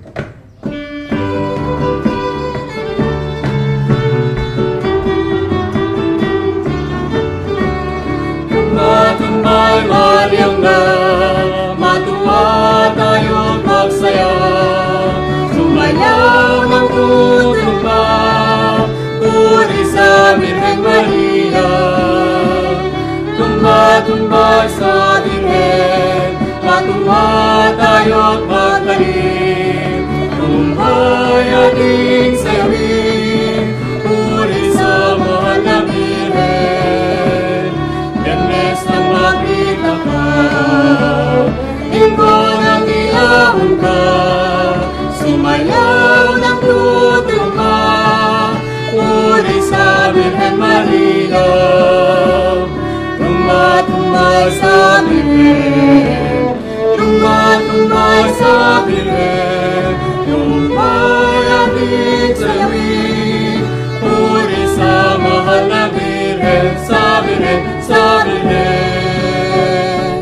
Matumbay Mariang na, matuwa tayo't magsaya. Sumayaw ng tutumba, puri sa Birheng Maria. Tumba-tumbay sa Birhen, matuwa tayo't magtanim. Tumbay ating sayawin, puri sa mahal na Birhen. Biyernes nang makita ka, Linggo nang ilahon ka, sumayaw ng tutumba, puri sa Birhen Maria. Tumba-tumbay sa Birhen, tumba-tumbay sa Birhen. Tumbay ating sayawin, puri sa mahal na Birhen, sa Birhen, sa Birhen.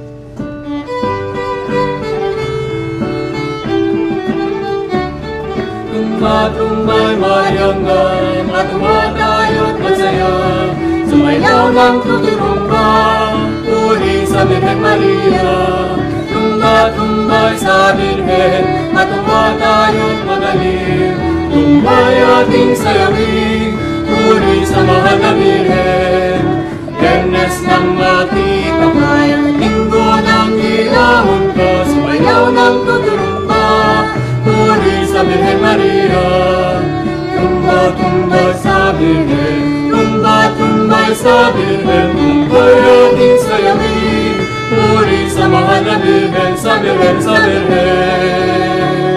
Tumba-tumbay Mariang na, matuwa tayo't magsaya. Sumayaw ng tuturumba, puri sa Birheng Maria. Tumba-tumbay sa Birhen, matuwa tayo't magaling. Tumbay ating sayawin, puri sa mahal na Birhen. Biyernes nang makita ka, Linggo nang ilahon ka, sumayaw ng tuturumba, puri sa Birheng Maria. Tumba-tumbay sa Birhen, tumba-tumbay sa Birhen. Tumbay ating sayawin, puri sa mahal na Birhen, sa Birhen, sa Birhen.